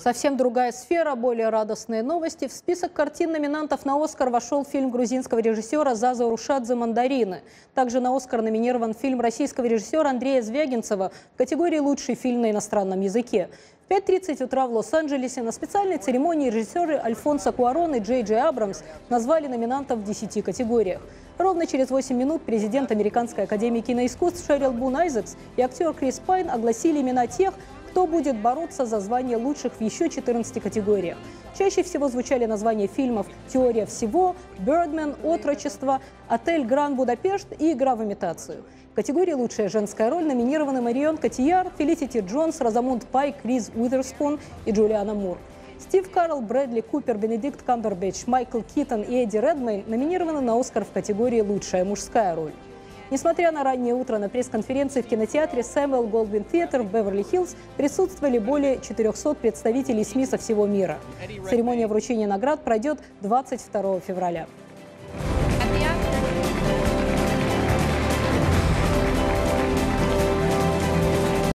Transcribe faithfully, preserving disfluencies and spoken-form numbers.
Совсем другая сфера, более радостные новости. В список картин-номинантов на «Оскар» вошел фильм грузинского режиссера Заза Урушадзе «Мандарины». Также на «Оскар» номинирован фильм российского режиссера Андрея Звягинцева в категории «Лучший фильм на иностранном языке». В пять тридцать утра в Лос-Анджелесе на специальной церемонии режиссеры Альфонсо Куарон и Джей Джей Абрамс назвали номинантов в десяти категориях. Ровно через восемь минут президент Американской академии киноискусств Шерил Бун Айзекс и актер Крис Пайн огласили имена тех, кто будет бороться за звание лучших в еще четырнадцати категориях. Чаще всего звучали названия фильмов «Теория всего», «Бёрдмен», «Отрочество», «Отель Гранд Будапешт» и «Игра в имитацию». В категории «Лучшая женская роль» номинированы Марион Котийяр, Фелисити Джонс, Розамунд Пайк, Риз Уизерспун и Джулиана Мур. Стив Карелл, Брэдли Купер, Бенедикт Камбербэтч, Майкл Китон и Эдди Редмейн номинированы на «Оскар» в категории «Лучшая мужская роль». Несмотря на раннее утро, на пресс-конференции в кинотеатре Сэмюэл Голдвин Театр в Беверли-Хиллз присутствовали более четырёхсот представителей СМИ со всего мира. Церемония вручения наград пройдет двадцать второго февраля.